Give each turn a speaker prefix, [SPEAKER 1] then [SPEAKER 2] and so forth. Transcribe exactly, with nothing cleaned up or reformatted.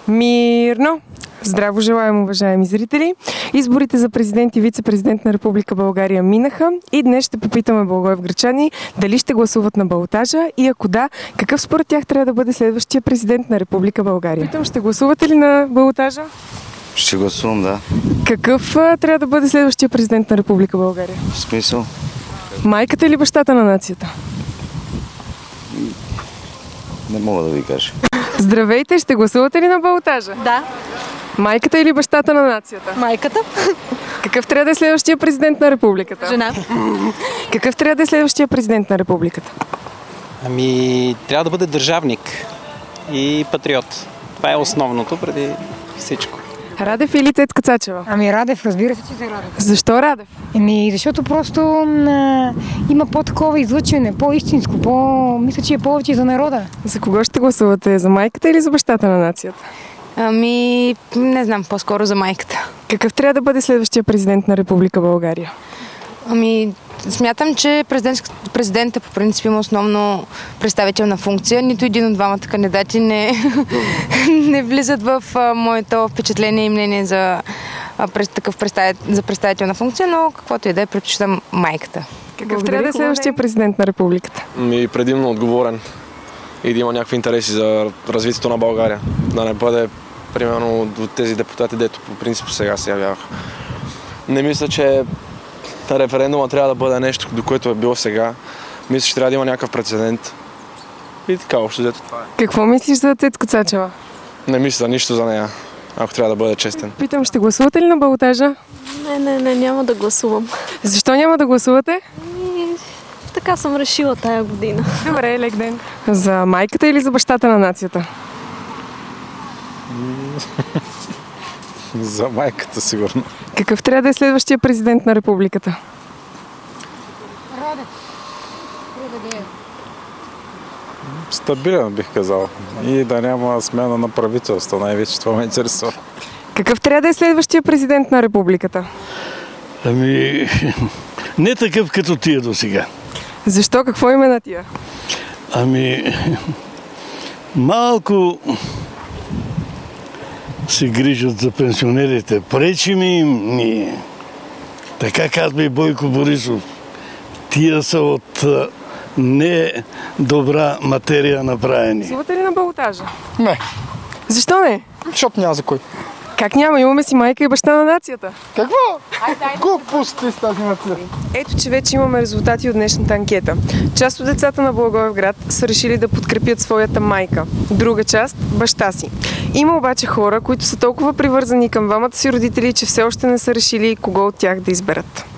[SPEAKER 1] Мирно! Здраво желаем, уважаеми зрители! Изборите за президент и вице-президент на Република България минаха и днес ще попитаме благоевградчани дали ще гласуват на балотажа и ако да, какъв според тях трябва да бъде следващия президент на Република България. Питам, ще гласувате ли на балотажа?
[SPEAKER 2] Ще гласувам, да.
[SPEAKER 1] Какъв а, трябва да бъде следващия президент на Република България?
[SPEAKER 2] В смисъл?
[SPEAKER 1] Майката или бащата на нацията?
[SPEAKER 2] Не мога да ви кажа.
[SPEAKER 1] Здравейте, ще гласувате ли на балотажа?
[SPEAKER 3] Да.
[SPEAKER 1] Майката или бащата на нацията?
[SPEAKER 3] Майката.
[SPEAKER 1] Какъв трябва да е следващия президент на републиката?
[SPEAKER 3] Жена.
[SPEAKER 1] Какъв трябва да е следващия президент на републиката?
[SPEAKER 4] Ами, трябва да бъде държавник и патриот. Това е основното преди всичко.
[SPEAKER 1] Радев или Цецка Цачева?
[SPEAKER 5] Ами Радев, разбира се, че за Радев.
[SPEAKER 1] Защо Радев?
[SPEAKER 5] Еми, защото просто а, има по-такова излъчване, по-истинско, по... мисля, че е повече за народа.
[SPEAKER 1] За кого ще гласувате? За майката или за бащата на нацията?
[SPEAKER 3] Ами, не знам, по-скоро за майката.
[SPEAKER 1] Какъв трябва да бъде следващия президент на Република България?
[SPEAKER 3] Ами, смятам, че президент, президента по принцип има основно представителна функция. Нито един от двамата кандидати не, не влизат в а, моето впечатление и мнение за, а, през, такъв представител, за представителна функция, но каквото и да е, предпочитам майката.
[SPEAKER 1] Какъв трябва да е следващия президент на републиката?
[SPEAKER 6] Ми предимно отговорен и да има някакви интереси за развитието на България. Да не бъде, примерно, до тези депутати, дето по принцип сега се явяваха. Не мисля, че референдума трябва да бъде нещо, до което е било сега. Мисля, че трябва да има някакъв прецедент. И така, общо взето това е.
[SPEAKER 1] Какво мислиш за Цецка Цачева?
[SPEAKER 6] Не мисля нищо за нея, ако трябва да бъде честен.
[SPEAKER 1] Питам, ще гласувате ли на балотажа?
[SPEAKER 7] Не, не, не, няма да гласувам.
[SPEAKER 1] Защо няма да гласувате?
[SPEAKER 7] И, така съм решила тая година.
[SPEAKER 1] Добре, лек ден. За майката или за бащата на нацията?
[SPEAKER 8] За майката, сигурно.
[SPEAKER 1] Какъв трябва да е следващия президент на републиката?
[SPEAKER 5] Радев.
[SPEAKER 8] Стабилен, бих казал. И да няма смяна на правителство, най-вече това ме интересува.
[SPEAKER 1] Какъв трябва да е следващия президент на републиката?
[SPEAKER 9] Ами, не такъв като тия до сега.
[SPEAKER 1] Защо? Какво име на тия?
[SPEAKER 9] Ами, малко се грижат за пенсионерите. Пречи ми им ние. Така казва и Бойко Борисов. Тия са от не добра материя направени.
[SPEAKER 1] Гласувате ли на балотажа?
[SPEAKER 10] Не.
[SPEAKER 1] Защо не?
[SPEAKER 10] Защото няма за кой.
[SPEAKER 1] Как няма? Имаме си майка и баща на нацията.
[SPEAKER 10] Какво? Глупости с тази нация.
[SPEAKER 1] Ето, че вече имаме резултати от днешната анкета. Част от децата на Благоевград са решили да подкрепят своята майка. Друга част – баща си. Има обаче хора, които са толкова привързани към двамата си родители, че все още не са решили кого от тях да изберат.